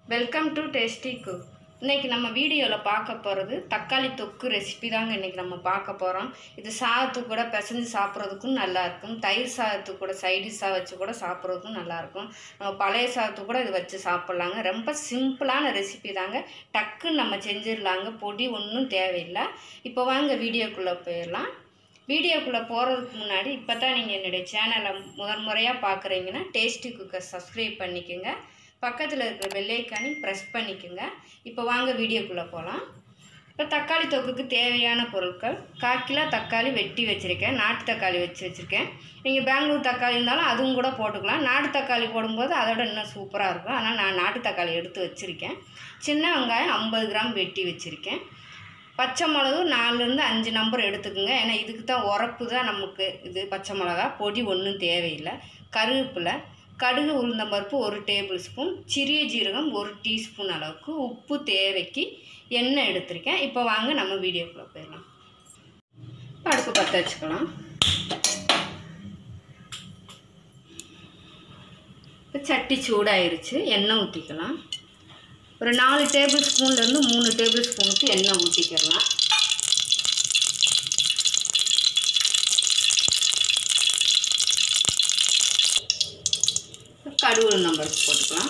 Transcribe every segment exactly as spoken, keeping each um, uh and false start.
Welcome to tasty cook. இன்றைக்கி நம்ம வீடியோவில் பார்க்க போகிறது தக்காளி தொக்கு ரெசிபி தாங்க இன்றைக்கி நம்ம பார்க்க போகிறோம். இது சாதத்துக்கு கூட பிசைஞ்சு சாப்பிட்றதுக்கும் நல்லாயிருக்கும். தயிர் சாதத்துக்கு கூட சைடிஷாக வச்சு கூட சாப்பிட்றதுக்கும் நல்லாயிருக்கும். நம்ம பழைய சாதத்துக்கு கூட இது வச்சு சாப்பிட்லாங்க. ரொம்ப சிம்பிளான ரெசிபி தாங்க. டக்குன்னு நம்ம செஞ்சிடலாங்க. பொடி ஒன்றும் தேவையில்லை. இப்போ வாங்க வீடியோக்குள்ளே போயிடலாம். வீடியோக்குள்ளே போகிறதுக்கு முன்னாடி இப்போ தான் நீங்கள் என்னுடைய சேனலை முதன் முறையாக பார்க்குறீங்கன்னா டேஸ்டி குக்கை சப்ஸ்கிரைப் பண்ணிக்கோங்க. பக்கத்தில் இருக்கிற பெல் ஐக்கானை ப்ரெஸ் பண்ணிக்கோங்க. இப்போ வாங்க வீடியோக்குள்ளே போகலாம். இப்போ தக்காளி தொக்குக்கு தேவையான பொருட்கள்: கால் கிலோ தக்காளி வெட்டி வச்சுருக்கேன். நாட்டு தக்காளி வச்சு வச்சுருக்கேன். நீங்கள் பெங்களூர் தக்காளி இருந்தாலும் அதுவும் கூட போட்டுக்கலாம். நாட்டு தக்காளி போடும்போது அதோட இன்னும் சூப்பராக இருக்கும். அதனால் நான் நாட்டு தக்காளி எடுத்து வச்சுருக்கேன். சின்ன வெங்காயம் ஐம்பது கிராம் வெட்டி வச்சுருக்கேன். பச்சை மிளகு நாலுலேருந்து அஞ்சு நம்பர் எடுத்துக்கோங்க. ஏன்னா இதுக்கு தான் உரப்பு தான் நமக்கு. இது பச்சை மிளகா பொடி ஒன்றும் தேவையில்லை. கருவேப்பிலை, கடுகு, உளுந்தம்பருப்பு ஒரு டேபிள் ஸ்பூன், சிறிய ஜீரகம் ஒரு டீஸ்பூன் அளவுக்கு, உப்பு தேவைக்கு, எண்ணெய் எடுத்திருக்கேன். இப்போ வாங்க நம்ம வீடியோக்குள்ளே போயிடலாம். இப்போ அடுப்பு பற்ற வச்சுக்கலாம். இப்போ சட்டி சூடாயிருச்சு. எண்ணெய் ஊற்றிக்கலாம். ஒரு நாலு டேபிள் ஸ்பூன்லேருந்து மூணு டேபிள் ஸ்பூனுக்கு எண்ணெய் ஊற்றிக்கலாம். கடுகு உளுந்தம்பருப்பு போட்டுக்கலாம்.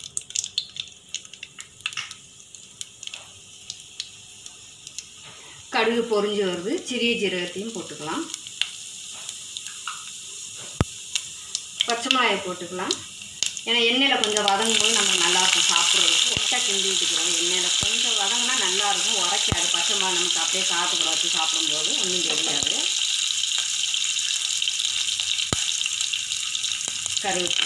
கடுகு பொரிஞ்சு வருது. சிறிய ஜீரகத்தையும் போட்டுக்கலாம். பச்சை மிளகாயை போட்டுக்கலாம். ஏன்னா எண்ணெயில் கொஞ்சம் வதங்கும் போது நம்ம நல்லாயிருக்கும் சாப்பிட்றதுக்கு. ஒட்டை கிண்டி விட்டுக்கிறோம். எண்ணெயில் கொஞ்சம் வதங்கினா நல்லாயிருக்கும். உரைக்காது. பச்சை மிளகா நமக்கு அப்படியே சாத்துக்குள்ள வச்சு சாப்பிடும்போது ஒன்றும் தெரியாது. கருவேப்பிலை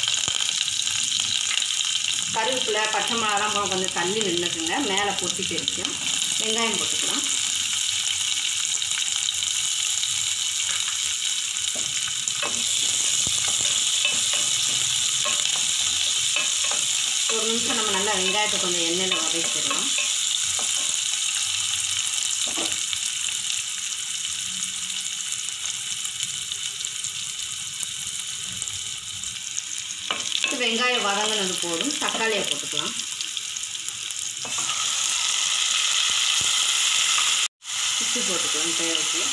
கருவேப்பிலை பச்சை மிளகாலாம் கொஞ்சம் தள்ளி நின்றுக்குங்க. மேலே பொட்டி தெரிக்கும். வெங்காயம் போட்டுக்கலாம். ஒரு நிமிஷம் நம்ம நல்லா வெங்காயத்தை கொஞ்சம் எண்ணெயில் வதக்கிடலாம். வெங்காயம் வதங்கினது போதும். தக்காளியை போட்டுக்கலாம். உப்பு போட்டுக்கலாம் தேவைக்கு.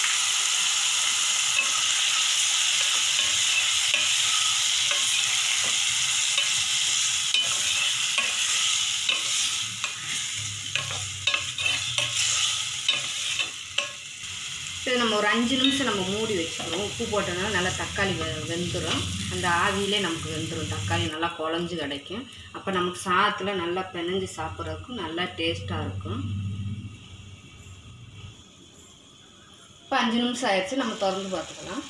இது நம்ம ஒரு அஞ்சு நிமிஷம் நம்ம மூடி வச்சுக்கிறோம். உப்பு போட்டோம்னா நல்லா தக்காளி வெ வெந்துடும். அந்த ஆவியிலே நமக்கு வெந்துடும். தக்காளி நல்லா குழஞ்சி கிடைக்கும். அப்போ நமக்கு சாதத்தில் நல்லா பிணைஞ்சு சாப்பிட்றதுக்கும் நல்லா டேஸ்ட்டாக இருக்கும். இப்போ அஞ்சு நிமிஷம் ஆயிடுச்சு. நம்ம திறந்து பார்த்துக்கலாம்.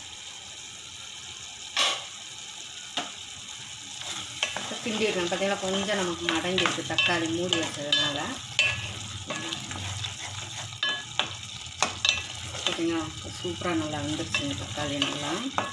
கிண்டி வைக்கணும். பார்த்தீங்கன்னா கொஞ்சம் நமக்கு மடங்கிருக்கு தக்காளி மூடி வச்சதுனால. பார்த்தீங்கன்னா சூப்பராக நல்லா வந்துருச்சுங்க தக்காளி நல்லா.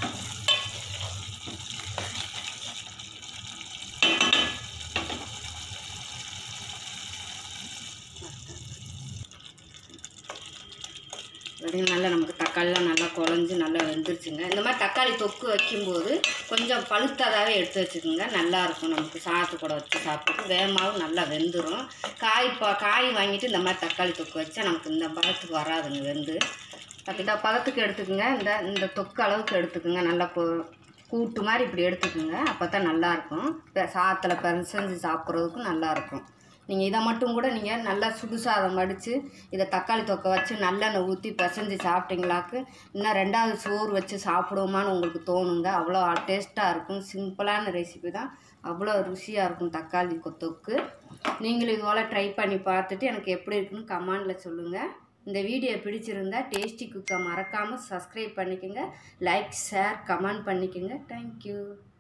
நல்லா நமக்கு தக்காளிலாம் நல்லா குழஞ்சி நல்லா வெந்துருச்சுங்க. இந்த மாதிரி தக்காளி தொக்கு வைக்கும்போது கொஞ்சம் பழுத்ததாகவே எடுத்து வச்சுக்கோங்க. நல்லாயிருக்கும். நமக்கு சாதத்து கூட வச்சு சாப்பிட்டு வேகமாகவும் நல்லா வெந்துடும். காய் பா காய் வாங்கிட்டு இந்த மாதிரி தக்காளி தொக்கு வச்சா நமக்கு இந்த பதத்துக்கு வராதுங்க. வெந்து பார்த்தீங்கன்னா பதத்துக்கு எடுத்துக்கோங்க. இந்த இந்த தொக்கு அளவுக்கு எடுத்துக்கோங்க. நல்லா பொ கூட்டு மாதிரி இப்படி எடுத்துக்கோங்க. அப்போ தான் நல்லாயிருக்கும். சாதத்தில் பிசைஞ்சு சாப்பிட்றதுக்கும் நல்லாயிருக்கும். நீங்கள் இதை மட்டும் கூட நீங்கள் நல்லா சுடு சாதம் வடித்து இதை தக்காளி தொக்கை வச்சு நல்லெண்ணெய் ஊற்றி பிசைஞ்சு சாப்பிட்டீங்களாக்கு இன்னும் ரெண்டாவது சோறு வச்சு சாப்பிடுவோமான்னு உங்களுக்கு தோணுங்க. அவ்வளோ டேஸ்ட்டாக இருக்கும். சிம்பிளான ரெசிபி தான். அவ்வளோ ருசியாக இருக்கும் தக்காளி தொக்கு. நீங்களும் இதுபோல் ட்ரை பண்ணி பார்த்துட்டு எனக்கு எப்படி இருக்குன்னு கமெண்டில் சொல்லுங்கள். இந்த வீடியோ பிடிச்சிருந்தா டேஸ்டி குக்கை மறக்காமல் சப்ஸ்கிரைப் பண்ணிக்கோங்க. லைக், ஷேர், கமெண்ட் பண்ணிக்கோங்க. தேங்க்யூ.